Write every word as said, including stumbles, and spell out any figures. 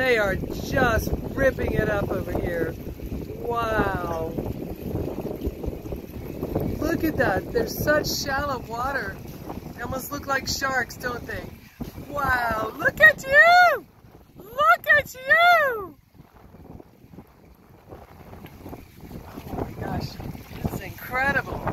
They are just ripping it up over here. Wow. Look at that. They're such shallow water. They almost look like sharks, don't they? Wow. Look at you. Look at you. Oh my gosh. This is incredible.